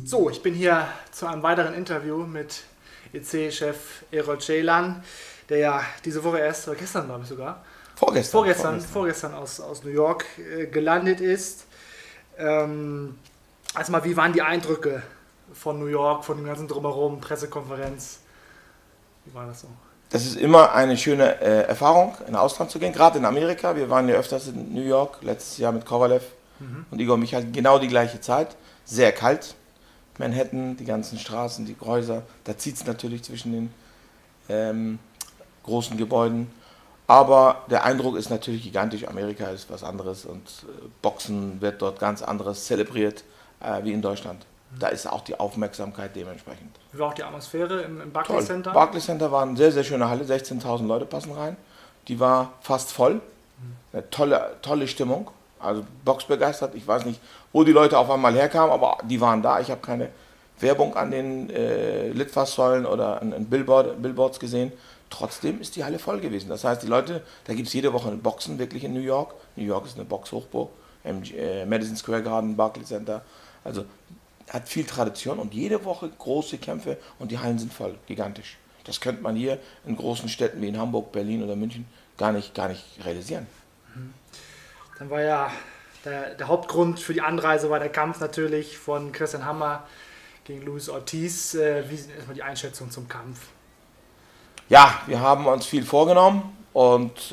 So, ich bin hier zu einem weiteren Interview mit EC-Chef Errol Ceylan, der ja diese Woche erst, oder gestern glaube ich sogar, vorgestern aus New York gelandet ist. Erstmal, wie waren die Eindrücke von New York, von dem ganzen Drumherum, Pressekonferenz? Wie war das so? Das ist immer eine schöne Erfahrung, in Ausland zu gehen, gerade in Amerika. Wir waren ja öfters in New York, letztes Jahr mit Kovalev und Igor Michal, genau die gleiche Zeit. Sehr kalt, Manhattan, die ganzen Straßen, die Häuser, da zieht es natürlich zwischen den großen Gebäuden. Aber der Eindruck ist natürlich gigantisch, Amerika ist was anderes und Boxen wird dort ganz anderes zelebriert wie in Deutschland. Da ist auch die Aufmerksamkeit dementsprechend. Wie war auch die Atmosphäre im Barclays Center? Barclays Center war eine sehr, sehr schöne Halle, 16.000 Leute passen rein. Die war fast voll, eine tolle Stimmung, also boxbegeistert. Ich weiß nicht, wo die Leute auf einmal herkamen, aber die waren da. Ich habe keine Werbung an den Litfaßsäulen oder an Billboards gesehen. Trotzdem ist die Halle voll gewesen. Das heißt, die Leute, da gibt es jede Woche ein Boxen wirklich in New York. New York ist eine Boxhochburg, Madison Square Garden, Barclays Center. Also hat viel Tradition und jede Woche große Kämpfe und die Hallen sind voll, gigantisch. Das könnte man hier in großen Städten wie in Hamburg, Berlin oder München gar nicht realisieren. Dann war ja der Hauptgrund für die Anreise war der Kampf natürlich von Christian Hammer gegen Luis Ortiz. Wie ist erstmal die Einschätzung zum Kampf? Ja, wir haben uns viel vorgenommen und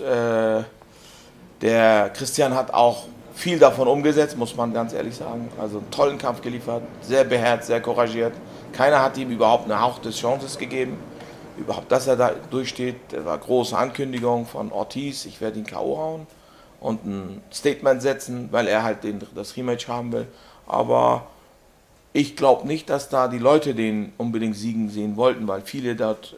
der Christian hat auch viel davon umgesetzt, muss man ganz ehrlich sagen. Also einen tollen Kampf geliefert, sehr beherzt, sehr couragiert. Keiner hat ihm überhaupt eine Hauch des Chances gegeben. Überhaupt, dass er da durchsteht, das war große Ankündigung von Ortiz, ich werde ihn K.O. hauen und ein Statement setzen, weil er halt das Rematch haben will. Aber ich glaube nicht, dass da die Leute den unbedingt siegen sehen wollten, weil viele dort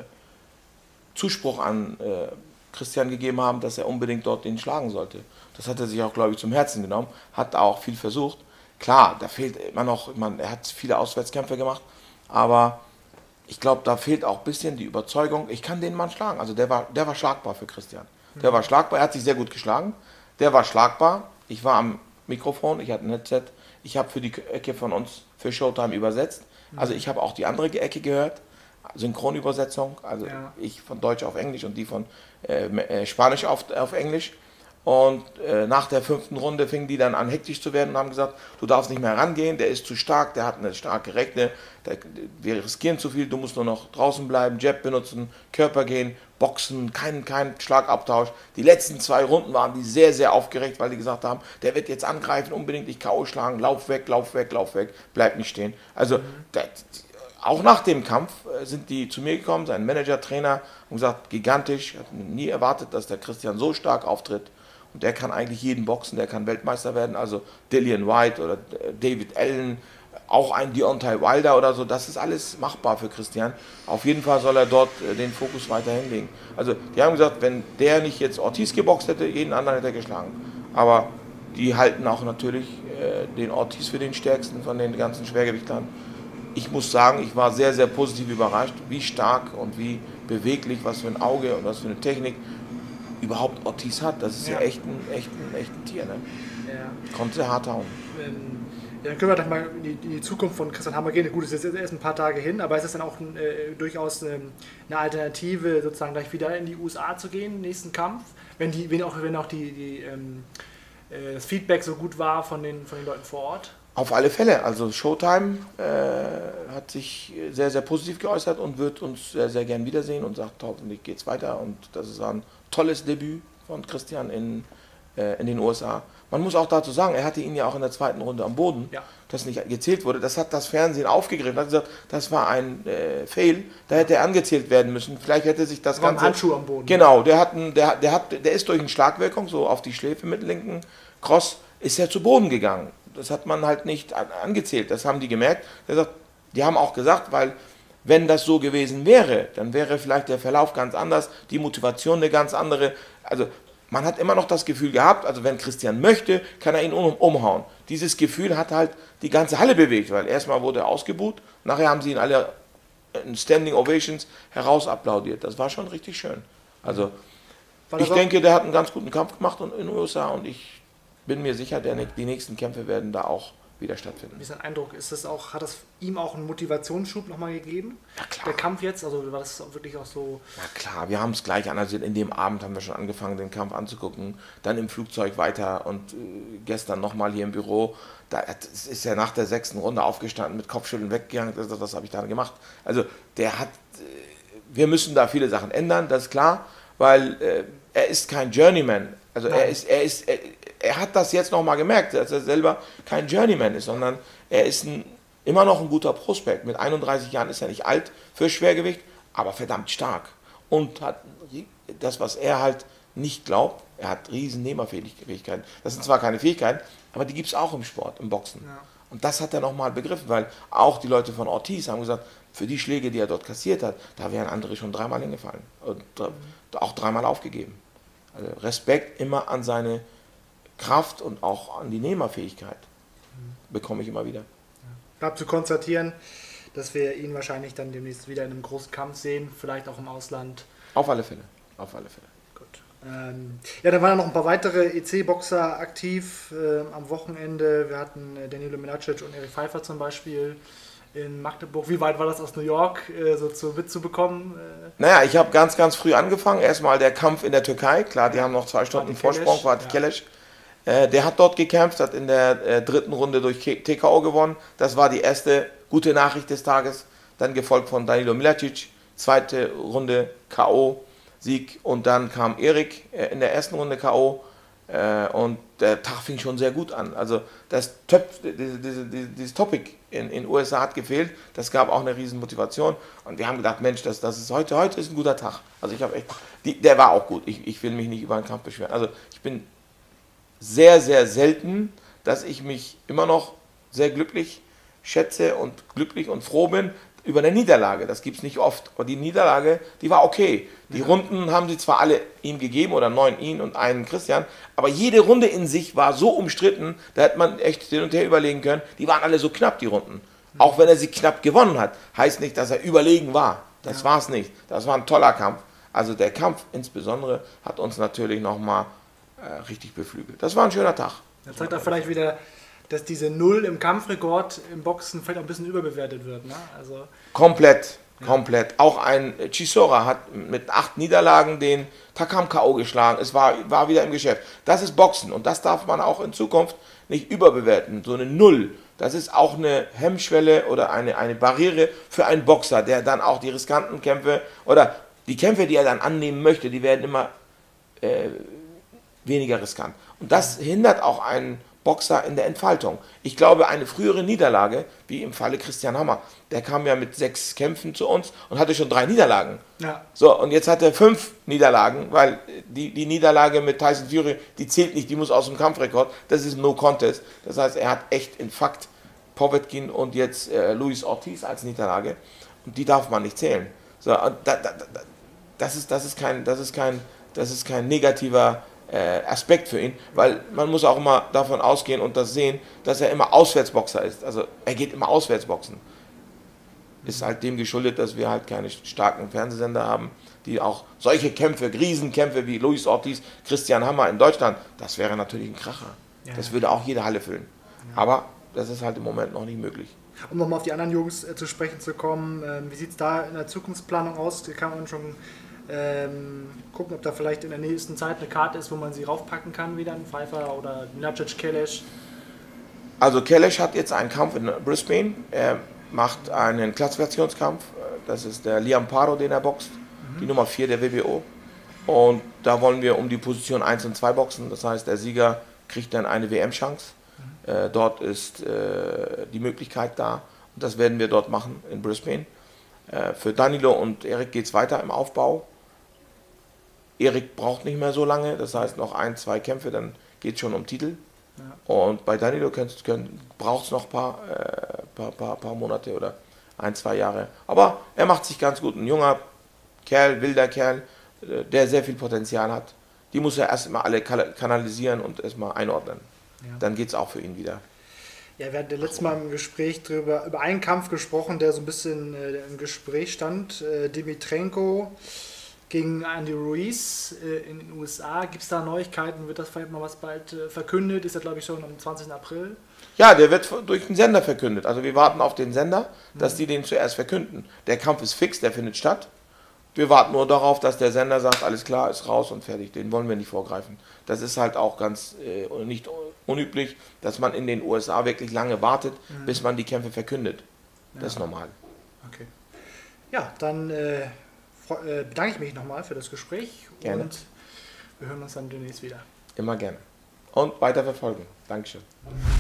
Zuspruch an Christian gegeben haben, dass er unbedingt dort den schlagen sollte. Das hat er sich auch, glaube ich, zum Herzen genommen, hat auch viel versucht. Klar, da fehlt immer noch, er hat viele Auswärtskämpfe gemacht, aber ich glaube, da fehlt auch ein bisschen die Überzeugung, ich kann den Mann schlagen. Also der war schlagbar für Christian. Der war schlagbar, er hat sich sehr gut geschlagen, der war schlagbar. Ich war am Mikrofon, ich hatte ein Headset, ich habe für die Ecke von uns für Showtime übersetzt. Also ich habe auch die andere Ecke gehört. Synchronübersetzung, also ja. Ich von Deutsch auf Englisch und die von Spanisch auf Englisch. Und nach der 5. Runde fingen die dann an hektisch zu werden und haben gesagt, du darfst nicht mehr rangehen, der ist zu stark, der hat eine starke Rechte, wir riskieren zu viel, du musst nur noch draußen bleiben, Jab benutzen, Körper gehen, Boxen, kein Schlagabtausch. Die letzten 2 Runden waren die sehr, sehr aufgeregt, weil die gesagt haben, der wird jetzt angreifen, unbedingt dich K.O. schlagen, lauf weg, bleib nicht stehen. Also auch nach dem Kampf sind die zu mir gekommen, sein Manager, Trainer, und gesagt, gigantisch, hat nie erwartet, dass der Christian so stark auftritt. Und der kann eigentlich jeden boxen, der kann Weltmeister werden. Also Dillian White oder David Allen, auch ein Deontay Wilder oder so, das ist alles machbar für Christian. Auf jeden Fall soll er dort den Fokus weiterhin legen. Also die haben gesagt, wenn der nicht jetzt Ortiz geboxt hätte, jeden anderen hätte er geschlagen. Aber die halten auch natürlich den Ortiz für den stärksten von den ganzen Schwergewichtlern. Ich muss sagen, ich war sehr, sehr positiv überrascht, wie stark und wie beweglich, was für ein Auge und was für eine Technik überhaupt Ortiz hat. Das ist ja echt ein Tier. Ne? Ja. Kommt sehr hart hauen. Ja, dann können wir doch mal in die Zukunft von Christian Hammer gehen. Gut, es ist jetzt erst ein paar Tage hin, aber ist es dann auch durchaus eine Alternative, sozusagen gleich wieder in die USA zu gehen, nächsten Kampf? Wenn auch das Feedback so gut war von den Leuten vor Ort? Auf alle Fälle. Also Showtime hat sich sehr, sehr positiv geäußert und wird uns sehr, sehr gern wiedersehen und sagt, hoffentlich geht es weiter. Und das ist ein tolles Debüt von Christian in den USA. Man muss auch dazu sagen, er hatte ihn ja auch in der 2. Runde am Boden, das nicht gezählt wurde. Das hat das Fernsehen aufgegriffen. Hat gesagt, das war ein Fail, da hätte er angezählt werden müssen. Vielleicht hätte sich das Ganze... Handschuh am Boden. Genau, der ist durch eine Schlagwirkung, so auf die Schläfe mit linken Cross, ist er zu Boden gegangen. Das hat man halt nicht angezählt, das haben die gemerkt. Die haben auch gesagt, weil wenn das so gewesen wäre, dann wäre vielleicht der Verlauf ganz anders, die Motivation eine ganz andere. Also man hat immer noch das Gefühl gehabt, also wenn Christian möchte, kann er ihn umhauen. Dieses Gefühl hat halt die ganze Halle bewegt, weil erstmal wurde er ausgebuht, nachher haben sie ihn alle in Standing Ovations heraus applaudiert. Das war schon richtig schön. Also ich denke, der hat einen ganz guten Kampf gemacht in den USA und ich bin mir sicher, die nächsten Kämpfe werden da auch wieder stattfinden. Wie ist dein Eindruck? Hat das ihm auch einen Motivationsschub nochmal gegeben? Ja, klar. Der Kampf jetzt, also war das wirklich auch so? Ja klar, wir haben es gleich analysiert. In dem Abend haben wir schon angefangen, den Kampf anzugucken. Dann im Flugzeug weiter und gestern nochmal hier im Büro. Das ist ja nach der 6. Runde aufgestanden, mit Kopfschütteln weggegangen. Das habe ich da gemacht. Also wir müssen da viele Sachen ändern, das ist klar, weil er ist kein Journeyman. Also er hat das jetzt nochmal gemerkt, dass er selber kein Journeyman ist, sondern er ist immer noch ein guter Prospekt. Mit 31 Jahren ist er nicht alt für Schwergewicht, aber verdammt stark. Und hat das, was er halt nicht glaubt, er hat riesen Nehmerfähigkeiten. Das sind zwar keine Fähigkeiten, aber die gibt es auch im Sport, im Boxen. Ja. Und das hat er nochmal begriffen, weil auch die Leute von Ortiz haben gesagt, für die Schläge, die er dort kassiert hat, da wären andere schon 3-mal hingefallen und auch 3-mal aufgegeben. Also Respekt immer an seine Kraft und auch an die Nehmerfähigkeit bekomme ich immer wieder. Bleibt zu konstatieren, dass wir ihn wahrscheinlich dann demnächst wieder in einem großen Kampf sehen, vielleicht auch im Ausland. Auf alle Fälle, auf alle Fälle. Gut. Ja, da waren ja noch ein paar weitere EC-Boxer aktiv am Wochenende. Wir hatten Danilo Minacic und Erik Pfeiffer zum Beispiel in Magdeburg. Wie weit war das aus New York so mitzubekommen? Naja, ich habe ganz, ganz früh angefangen. Erstmal der Kampf in der Türkei. Klar, die haben noch 2 Stunden Vorsprung, Fatih Keleş. Der hat dort gekämpft, hat in der 3. Runde durch TKO gewonnen. Das war die erste gute Nachricht des Tages. Dann gefolgt von Danilo Minacic, 2. Runde K.O. Sieg. Und dann kam Erik in der 1. Runde K.O. Und der Tag fing schon sehr gut an. Also dieses Topic in den USA hat gefehlt. Das gab auch eine riesen Motivation. Und wir haben gedacht, Mensch, das ist heute ist ein guter Tag. Also ich habe echt, der war auch gut. Ich will mich nicht über einen Kampf beschweren. Also ich bin sehr, sehr selten, dass ich mich immer noch sehr glücklich schätze und glücklich und froh bin über eine Niederlage. Das gibt es nicht oft. Aber die Niederlage, die war okay. Die Runden haben sie zwar alle ihm gegeben, oder 9 ihn und einen Christian, aber jede Runde in sich war so umstritten, da hätte man echt hin und her überlegen können, die waren alle so knapp, die Runden. Auch wenn er sie knapp gewonnen hat, heißt nicht, dass er überlegen war. Das war es nicht. Das war ein toller Kampf. Also der Kampf insbesondere hat uns natürlich nochmal richtig beflügelt. Das war ein schöner Tag. Das zeigt auch vielleicht wieder, dass diese 0 im Kampfrekord im Boxen vielleicht auch ein bisschen überbewertet wird. Ne? Also komplett. Auch ein Chisora hat mit 8 Niederlagen den Takam K.O. geschlagen. Es war wieder im Geschäft. Das ist Boxen und das darf man auch in Zukunft nicht überbewerten. So eine 0, das ist auch eine Hemmschwelle oder eine Barriere für einen Boxer, der dann auch die riskanten Kämpfe oder die Kämpfe, die er dann annehmen möchte, die werden immer weniger riskant. Und das hindert auch einen Boxer in der Entfaltung. Ich glaube, eine frühere Niederlage, wie im Falle Christian Hammer, der kam ja mit 6 Kämpfen zu uns und hatte schon 3 Niederlagen. Ja. So, und jetzt hat er 5 Niederlagen, weil die Niederlage mit Tyson Fury, die zählt nicht, die muss aus dem Kampfrekord, das ist No Contest. Das heißt, er hat echt in Fakt Povetkin und jetzt Luis Ortiz als Niederlage und die darf man nicht zählen. So, und das ist kein negativer Aspekt für ihn, weil man muss auch immer davon ausgehen und das sehen, dass er immer Auswärtsboxer ist. Also er geht immer Auswärtsboxen. Ist halt dem geschuldet, dass wir halt keine starken Fernsehsender haben, die auch solche Kämpfe, Riesenkämpfe wie Luis Ortiz, Christian Hammer in Deutschland, das wäre natürlich ein Kracher. Ja. Das würde auch jede Halle füllen. Ja. Aber das ist halt im Moment noch nicht möglich. Um nochmal auf die anderen Jungs zu sprechen zu kommen, wie sieht es da in der Zukunftsplanung aus? Kann man schon gucken, ob da vielleicht in der nächsten Zeit eine Karte ist, wo man sie raufpacken kann, wieder ein Pfeiffer oder Minacic, Keleş? Also Keleş hat jetzt einen Kampf in Brisbane, er macht einen Klassifikationskampf, das ist der Liam Paro, den er boxt, die Nummer 4 der WBO. Und da wollen wir um die Position 1 und 2 boxen, das heißt, der Sieger kriegt dann eine WM-Chance. Dort ist die Möglichkeit da und das werden wir dort machen in Brisbane. Für Danilo und Erik geht es weiter im Aufbau. Erik braucht nicht mehr so lange, das heißt noch 1, 2 Kämpfe, dann geht es schon um Titel. Ja. Und bei Danilo braucht es noch ein paar Monate oder 1, 2 Jahre. Aber er macht sich ganz gut. Ein junger Kerl, wilder Kerl, der sehr viel Potenzial hat. Die muss er erst mal alle kanalisieren und erstmal einordnen. Ja. Dann geht es auch für ihn wieder. Ja, wir hatten letztes Mal im Gespräch über einen Kampf gesprochen, der so ein bisschen im Gespräch stand. Dimitrenko gegen Andy Ruiz in den USA. Gibt es da Neuigkeiten? Wird das vielleicht mal was bald verkündet? Ist ja, glaube ich, schon am 20. April. Ja, der wird durch den Sender verkündet. Also wir warten auf den Sender, dass die den zuerst verkünden. Der Kampf ist fix, der findet statt. Wir warten nur darauf, dass der Sender sagt, alles klar, ist raus und fertig. Den wollen wir nicht vorgreifen. Das ist halt auch ganz nicht unüblich, dass man in den USA wirklich lange wartet, bis man die Kämpfe verkündet. Das ist normal. Okay. Ja, dann bedanke ich mich nochmal für das Gespräch. Gerne. Und wir hören uns dann demnächst wieder. Immer gerne. Und weiter verfolgen. Dankeschön.